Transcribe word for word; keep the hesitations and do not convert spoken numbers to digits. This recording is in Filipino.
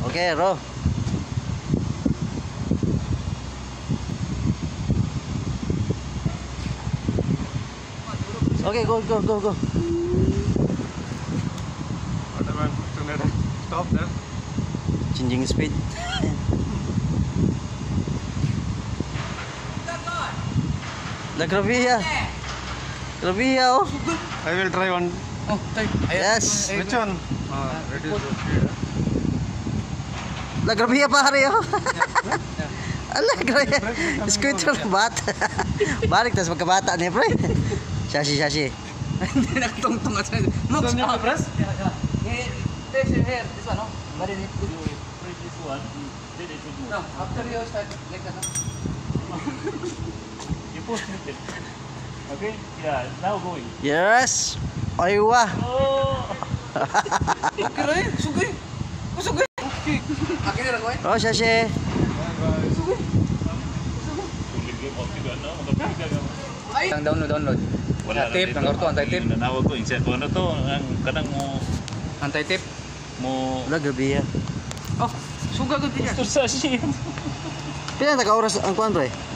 Okay, ro. Okay, go, go, go, go. Waterman, stop there. Changing speed. La grabe. Grabe oh. I will try one. Oh, type. Yes. Which one? Uh, reduce the speed. La grabe pare oh. Ala grabe. Scooter bata. Balik tas magkabata ni pre. Shashi shashi. Hindi nakatungtong at sa Mox. Don't you have to press? This here, this one, no? Very neat. You press this one, then it will move. No, after you start like that, no? You push it. Okay? Yeah, now going. Yes. Aywa. Oh! Kira eh, sugay. Oh, sugay. Okay. Akin na lang ko eh. Oh, shashi. Sugay. Sulit game of tiga na, magkapiga ka. Ay! Ang download, download. Wala Tape, ang orto, anti-tape. Nanawag ko, insert ko ano to, ang kanang mo, Anti-tape. mo, La grabe. Oh, sugay ko din yan. gusto sa siya. Pila ta ka oras ang kuan pre?